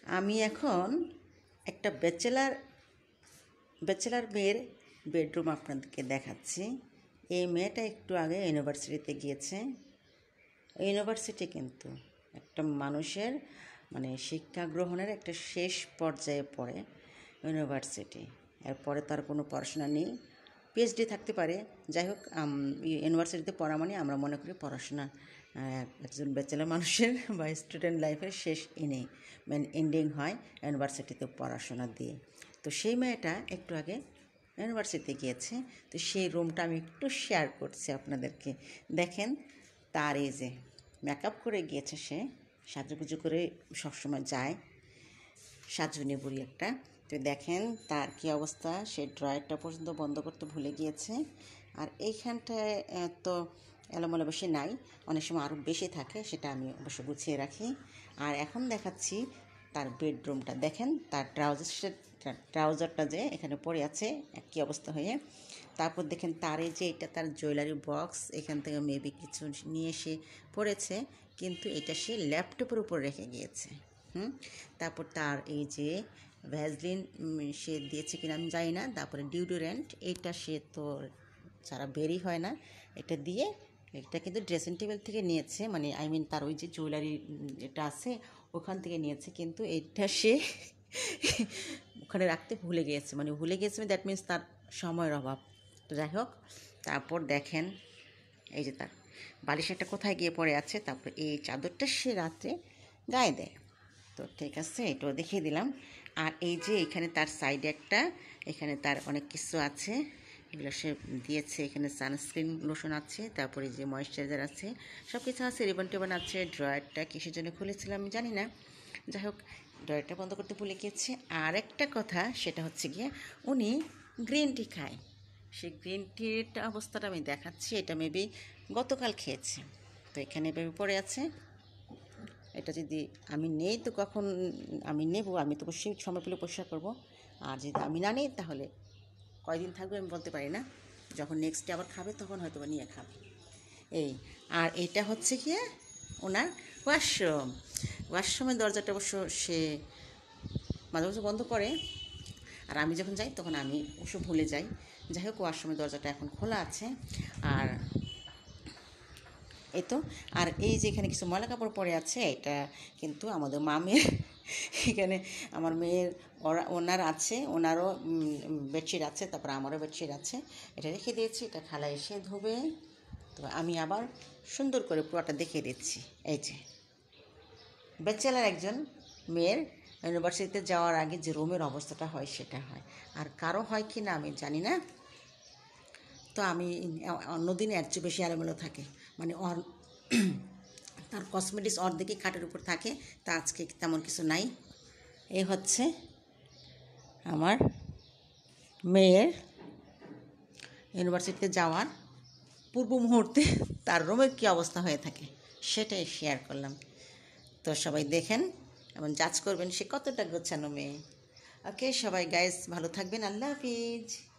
আমি এখন একটা ব্যাচেলার মেয়ের বেডরুম আপনাদেরকে দেখাচ্ছি। এই মেয়েটা একটু আগে ইউনিভার্সিটিতে গিয়েছে। ইউনিভার্সিটি কিন্তু একটা মানুষের শিক্ষা গ্রহণের একটা শেষ পর্যায়ে পড়ে ইউনিভার্সিটি। এরপরে তার কোনো পড়াশোনা নেই, পিএইচডি থাকতে পারে। যাই হোক, ইউনিভার্সিটিতে পড়া মানে আমরা মনে করি পড়াশোনা একজন ব্যাচেলার মানুষের বা স্টুডেন্ট লাইফের শেষ এন্ডিং হয় ইউনিভার্সিটিতে পড়াশোনা দিয়ে। তো সেই মেয়েটা একটু আগে ইউনিভার্সিটিতে গিয়েছে। তো সেই রুমটা আমি একটু শেয়ার করছি আপনাদেরকে। দেখেন, তার এই যে মেকআপ করে গিয়েছে, সে সাজুগুজু করে সবসময় যায়, সাজুনি বুড়ি একটা। তো দেখেন তার কী অবস্থা, সে ড্রয়ারটা পর্যন্ত বন্ধ করতে ভুলে গিয়েছে। আর এইখানটায় তো এলোমেলো বেশি নাই, অনেক সময় আরও বেশি থাকে, সেটা আমি অবশ্য গুছিয়ে রাখি। আর এখন দেখাচ্ছি তার বেডরুমটা। দেখেন তার ট্রাউজারটা যে এখানে পড়ে আছে কী অবস্থা হয়ে। তারপর দেখেন তার এই যে এটা তার জুয়েলারি বক্স, এখান থেকে মেবি কিছু নিয়ে এসে পড়েছে, কিন্তু এটা সে ল্যাপটপের উপর রেখে গিয়েছে। তারপর তার এই যে ভ্যাসলিন সে দিয়েছে কিনা আমি জানি না। তারপরে ডিওডোরেন্ট, এইটা সে তো সারা বেরই হয় না, এটা দিয়ে, এটা কিন্তু ড্রেসিং টেবিল থেকে নিয়েছে, তার ওই যে জুয়েলারি এটা আছে ওখান থেকে নিয়েছে, কিন্তু এইটা সে ওখানে রাখতে ভুলে গিয়েছে। দ্যাট মিনস তার সময়ের অভাব। তো যাই হোক, তারপর দেখেন এই যে তার বালিশটা কোথায় গিয়ে পড়ে আছে। তারপর এই চাদরটা সে রাত্রে গায়ে দেয়। তো ঠিক আছে, এটাও দেখিয়ে দিলাম। আর এই যে এখানে তার সাইডে একটা, এখানে তার অনেক কিছু আছে, এগুলো সে দিয়েছে। এখানে সানস্ক্রিন লোশন আছে, তারপরে যে ময়েশ্চারাইজার আছে, সব কিছু আছে, রিবন টিবন আছে। ড্রয়ারটা কিসের জন্য খুলেছিলাম আমি জানি না। যাই হোক, ড্রয়ারটা বন্ধ করতে ভুলে গিয়েছে। আর একটা কথা, সেটা হচ্ছে গিয়ে উনি গ্রিন টি খায়। সেই গ্রিন টির অবস্থাটা আমি দেখাচ্ছি। এটা মেবি গতকাল খেয়েছে। তো এখানে এভাবে পড়ে আছে। এটা যদি আমি নেই তো কখন আমি নেব, আমি তো অবশ্যই সময় পেলে পরিষ্কার করবো। আর যদি আমি না নিই তাহলে কয়দিন থাকবে আমি বলতে পারি না। যখন নেক্সট ডে আবার খাবে তখন হয়তো নিয়ে খাবে। এই আর এটা হচ্ছে গিয়ে ওনার ওয়াশরুমের দরজাটা অবশ্য সে মাঝে মাঝে বন্ধ করে। আর আমি যখন যাই তখন আমি অবশ্য ভুলে যাই। যাই হোক, ওয়াশরুমের দরজাটা এখন খোলা আছে। আর এই তো, আর এই যে এখানে কিছু ময়লা কাপড় পরে আছে, এটা কিন্তু আমাদের মামের এখানে আমার মেয়ের ওনার আছে, ওনারও বেডশিট আছে, তারপর আমারও বেডশিট আছে। এটা রেখে দিয়েছি, এটা খালা এসে ধোবে। তো আমি আবার সুন্দর করে পুরোটা দেখিয়ে দিচ্ছি। এই যে ব্যাচেলার একজন মেয়ের ইউনিভার্সিটিতে যাওয়ার আগে যে রুমের অবস্থাটা হয় সেটা হয়। আর কারো হয় কি না আমি জানি না। তো আমি অন্যদিন এর চেয়ে বেশি এলোমেলো থাকে, তার কসমেটিক্স অর্ধেকই খাটের উপর থাকে। তা আজকে তেমন কিছু নাই। এই হচ্ছে আমার মেয়ের ইউনিভার্সিটিতে যাওয়ার পূর্ব মুহূর্তে তার রুমের কী অবস্থা হয়ে থাকে সেটাই শেয়ার করলাম। তো সবাই দেখেন এবং জাজ করবেন সে কতটা গোছানো মেয়ে। ওকে সবাই গাইস, ভালো থাকবেন। আল্লাহ হাফিজ।